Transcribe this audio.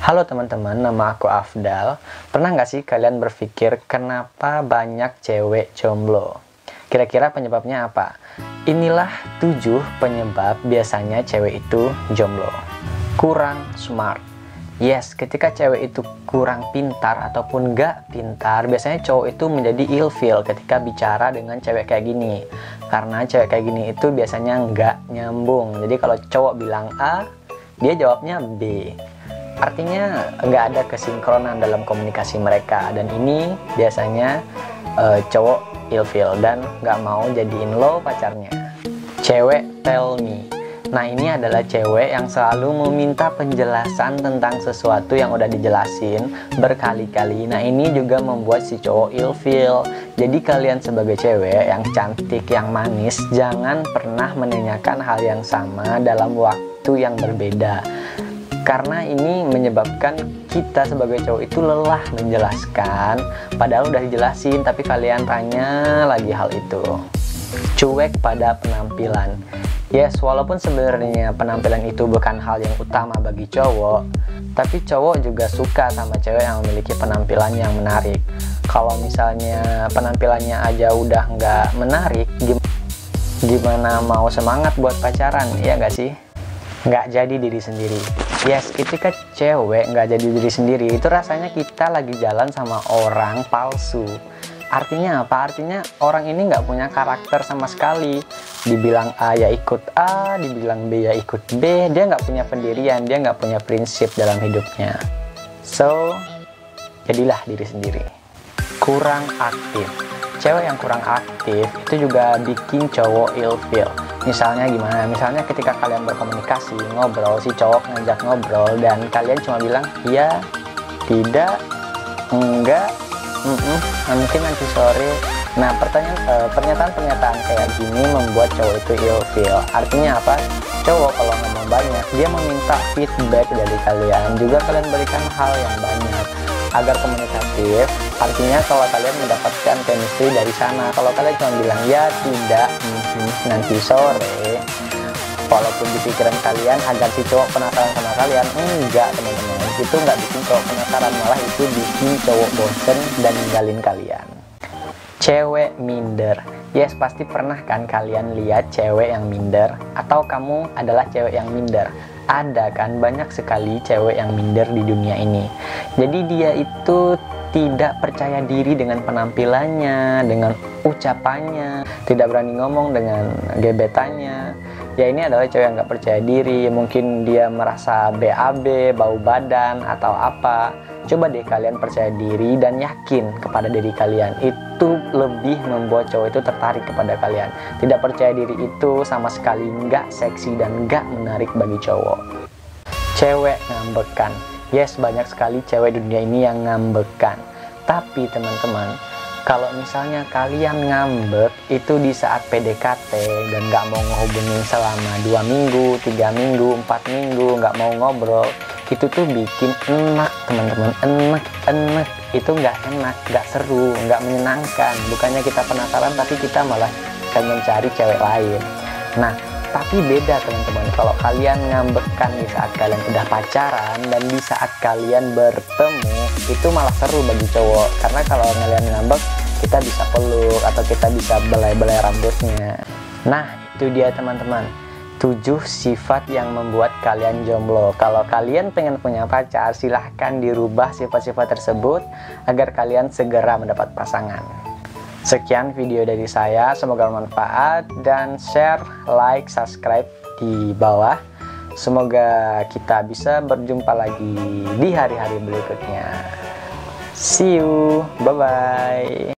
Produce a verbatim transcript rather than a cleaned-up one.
Halo teman-teman, nama aku Afdal. Pernah nggak sih kalian berpikir kenapa banyak cewek jomblo? Kira-kira penyebabnya apa? Inilah tujuh penyebab biasanya cewek itu jomblo. Kurang smart. Yes, ketika cewek itu kurang pintar ataupun nggak pintar, biasanya cowok itu menjadi ilfeel ketika bicara dengan cewek kayak gini. Karena cewek kayak gini itu biasanya nggak nyambung. Jadi kalau cowok bilang A, dia jawabnya B. Artinya nggak ada kesinkronan dalam komunikasi mereka, dan ini biasanya uh, cowok ilfeel dan nggak mau jadiin lo pacarnya. Cewek tell me. Nah, ini adalah cewek yang selalu meminta penjelasan tentang sesuatu yang udah dijelasin berkali-kali. Nah, ini juga membuat si cowok ilfeel. Jadi kalian sebagai cewek yang cantik, yang manis, jangan pernah menanyakan hal yang sama dalam waktu yang berbeda. Karena ini menyebabkan kita sebagai cowok itu lelah menjelaskan, padahal udah dijelasin tapi kalian tanya lagi hal itu. Cuek pada penampilan. Yes, walaupun sebenarnya penampilan itu bukan hal yang utama bagi cowok, tapi cowok juga suka sama cewek yang memiliki penampilan yang menarik. Kalau misalnya penampilannya aja udah nggak menarik, gimana mau semangat buat pacaran, ya nggak sih? Nggak jadi diri sendiri. Yes, ketika cewek nggak jadi diri sendiri, itu rasanya kita lagi jalan sama orang palsu. Artinya apa? Artinya orang ini nggak punya karakter sama sekali. Dibilang A ya ikut A, dibilang B ya ikut B. Dia nggak punya pendirian, dia nggak punya prinsip dalam hidupnya. So, jadilah diri sendiri. Kurang aktif. Cewek yang kurang aktif itu juga bikin cowok ilfeel. Misalnya gimana? Misalnya ketika kalian berkomunikasi, ngobrol, si cowok ngajak ngobrol dan kalian cuma bilang iya, tidak, enggak, mm -mm, nah, mungkin nanti sore. Nah, pertanyaan eh, pernyataan-pernyataan kayak gini membuat cowok itu ilfeel. Artinya apa? Cowok kalau ngomong banyak, dia meminta feedback dari kalian. Juga kalian berikan hal yang banyak agar komunikatif. Artinya kalau kalian mendapatkan chemistry dari sana. Kalau kalian cuma bilang ya, tidak, mm, nanti sore, walaupun di pikiran kalian agar si cowok penasaran sama kalian, enggak teman-teman, itu nggak bikin cowok penasaran, malah itu bikin cowok bosen dan ninggalin kalian. Cewek minder. Yes, pasti pernah kan kalian lihat cewek yang minder, atau kamu adalah cewek yang minder. Ada kan banyak sekali cewek yang minder di dunia ini. Jadi dia itu tidak percaya diri dengan penampilannya, dengan ucapannya, tidak berani ngomong dengan gebetannya. Ya, ini adalah cewek yang nggak percaya diri. Mungkin dia merasa B A B, bau badan atau apa. Coba deh kalian percaya diri dan yakin kepada diri kalian. Itu lebih membuat cowok itu tertarik kepada kalian. Tidak percaya diri itu sama sekali nggak seksi dan nggak menarik bagi cowok. Cewek ngambekan. Yes, banyak sekali cewek dunia ini yang ngambekan. Tapi teman-teman, kalau misalnya kalian ngambek itu di saat P D K T dan nggak mau ngehubungin selama dua minggu, tiga minggu, empat minggu, nggak mau ngobrol, itu tuh bikin enak teman-teman, enak, enak. Itu nggak enak, nggak seru, nggak menyenangkan. Bukannya kita penasaran, tapi kita malah pengen cari cewek lain. Nah, tapi beda teman-teman, kalau kalian ngambekkan di saat kalian udah pacaran dan di saat kalian bertemu, itu malah seru bagi cowok. Karena kalau kalian ngambek, kita bisa peluk atau kita bisa belai-belai rambutnya. Nah, itu dia teman-teman, tujuh sifat yang membuat kalian jomblo. Kalau kalian pengen punya pacar, silahkan dirubah sifat-sifat tersebut agar kalian segera mendapat pasangan. Sekian video dari saya, semoga bermanfaat, dan share, like, subscribe di bawah. Semoga kita bisa berjumpa lagi di hari-hari berikutnya. See you, bye-bye.